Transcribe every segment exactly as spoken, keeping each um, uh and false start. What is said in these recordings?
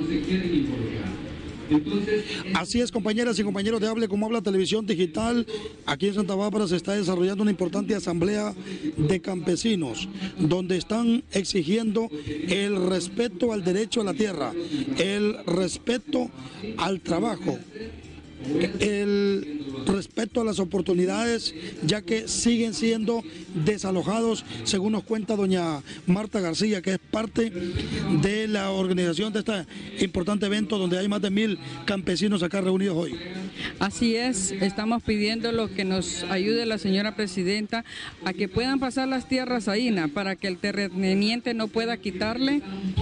se quieren involucrar. Entonces, así es, compañeras y compañeros de Hable Como Habla Televisión Digital. Aquí en Santa Bárbara se está desarrollando una importante asamblea de campesinos, donde están exigiendo el respeto al derecho a la tierra, el respeto al trabajo, el respeto a las oportunidades, ya que siguen siendo desalojados, según nos cuenta doña Marta García, que es parte de la organización de este importante evento donde hay más de mil campesinos acá reunidos hoy. Así es, estamos pidiendo lo que nos ayude la señora presidenta a que puedan pasar las tierras a I N A para que el terrateniente no pueda quitarle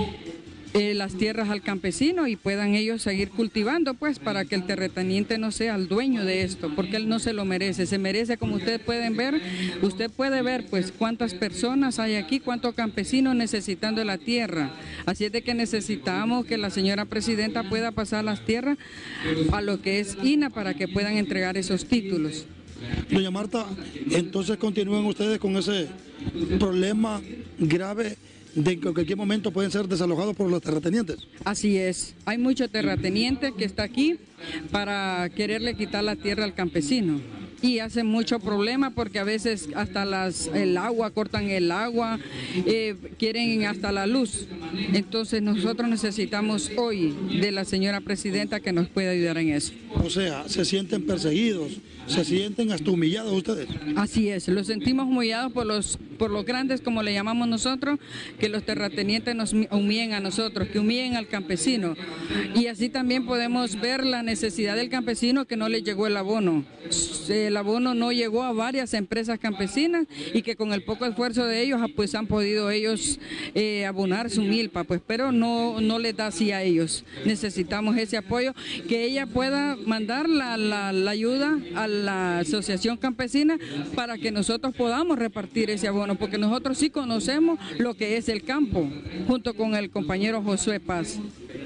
Eh, las tierras al campesino y puedan ellos seguir cultivando, pues, para que el terrateniente no sea el dueño de esto, porque él no se lo merece. Se merece, como ustedes pueden ver, usted puede ver, pues, cuántas personas hay aquí, cuántos campesinos necesitando la tierra. Así es de que necesitamos que la señora presidenta pueda pasar las tierras a lo que es I N A para que puedan entregar esos títulos. Doña Marta, entonces continúan ustedes con ese problema grave de que en cualquier momento pueden ser desalojados por los terratenientes. Así es, hay mucho terrateniente que está aquí para quererle quitar la tierra al campesino. Y hace mucho problema porque a veces hasta las, el agua, cortan el agua, eh, quieren hasta la luz. Entonces nosotros necesitamos hoy de la señora presidenta que nos pueda ayudar en eso. O sea, se sienten perseguidos, se sienten hasta humillados ustedes. Así es, los sentimos humillados por los, por los grandes, como le llamamos nosotros, que los terratenientes nos humillen a nosotros, que humillen al campesino. Y así también podemos ver la necesidad del campesino que no le llegó el abono. El abono no llegó a varias empresas campesinas y que con el poco esfuerzo de ellos pues han podido ellos eh, abonar su milpa, pues, pero no, no les da así a ellos. Necesitamos ese apoyo, que ella pueda mandar la, la, la ayuda a la asociación campesina para que nosotros podamos repartir ese abono, porque nosotros sí conocemos lo que es el campo, junto con el compañero Josué Paz.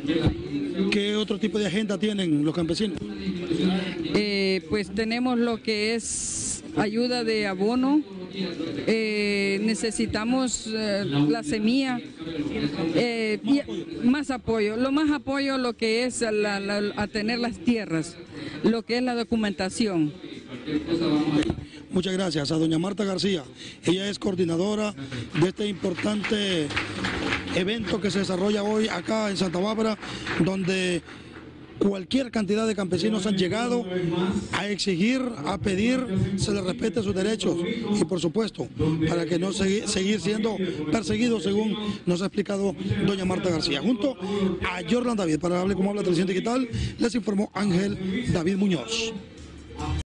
¿Qué otro tipo de agenda tienen los campesinos? Eh, pues tenemos lo que es ayuda de abono, eh, necesitamos eh, la semilla, eh, y más apoyo, lo más apoyo lo que es a, la, la, a tener las tierras, lo que es la documentación. Muchas gracias a doña Marta García. Ella es coordinadora de este importante evento que se desarrolla hoy acá en Santa Bárbara, donde cualquier cantidad de campesinos han llegado a exigir, a pedir, se les respete sus derechos y, por supuesto, para que no segui seguir siendo perseguidos, según nos ha explicado doña Marta García. Junto a Jordan David, para Hable Como Habla Televisión Digital, les informó Ángel David Muñoz.